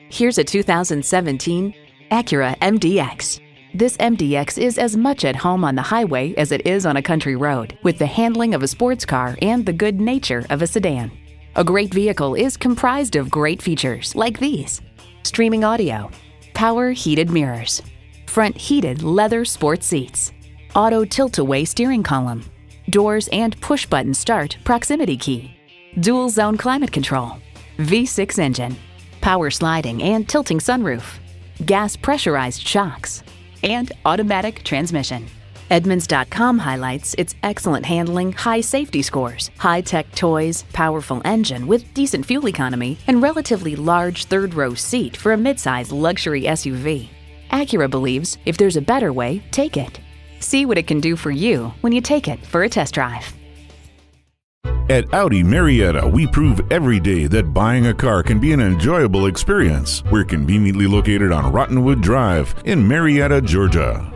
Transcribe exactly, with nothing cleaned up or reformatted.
Here's a two thousand seventeen Acura M D X. This M D X is as much at home on the highway as it is on a country road, with the handling of a sports car and the good nature of a sedan. A great vehicle is comprised of great features like these: streaming audio, power heated mirrors, front heated leather sports seats, auto tilt-away steering column, doors and push-button start proximity key, dual zone climate control, V six engine, power sliding and tilting sunroof, gas pressurized shocks, and automatic transmission. Edmunds dot com highlights its excellent handling, high safety scores, high-tech toys, powerful engine with decent fuel economy, and relatively large third-row seat for a midsize luxury S U V. Acura believes if there's a better way, take it. See what it can do for you when you take it for a test drive. At Audi Marietta, we prove every day that buying a car can be an enjoyable experience. We're conveniently located on Rottenwood Drive in Marietta, Georgia.